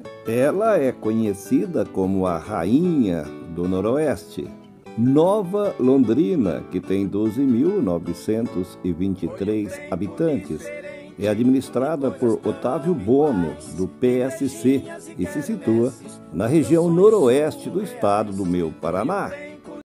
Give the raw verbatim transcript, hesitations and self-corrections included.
Ela é conhecida como a Rainha do Noroeste. Nova Londrina, que tem doze mil novecentos e vinte e três habitantes, é administrada por Otávio Bono, do P S C, e se situa na região noroeste do estado do meu Paraná.